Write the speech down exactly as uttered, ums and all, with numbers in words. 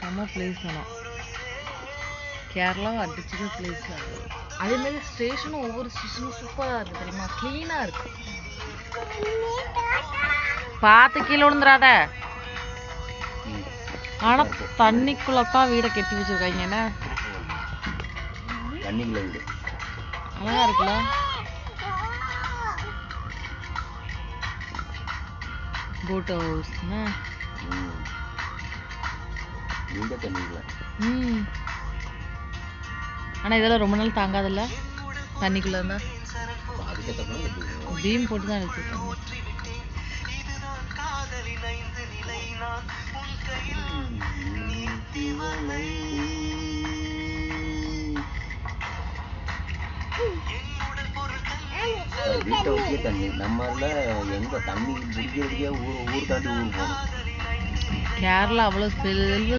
செம்ம பிளேஸ் வேணும். கேரளாவை அடிச்சுக்க பிளேஸ். அதேமாதிரி ஸ்டேஷனும் ஒவ்வொரு ஸ்டேஷனும் சூப்பராக இருக்குது தெரியுமா, க்ளீனாக இருக்கு. பார்த்து கீழே விழுந்துடாத. ஆனால் தண்ணிக்குள்ளத்தான் வீடை கட்டி வச்சிருக்காங்க. என்ன தண்ணிக்குள்ள வீடு அழகா இருக்குல்ல. போட் ஹவுஸ் ம். ஆனால் இதெல்லாம் ரொம்ப நாள் தாங்காதில்ல தண்ணிக்குள்ள இருந்தா. பீம் போட்டு தான் வச்சிருக்காங்க. வீட்டை ஒட்டியே தண்ணி. நம்மள எங்க தண்ணி முடிக்கிறதுக்கே ஊர் ஊர் தாண்டி ஊர் போகணும். கேரளா அவ்வளோ செல்வ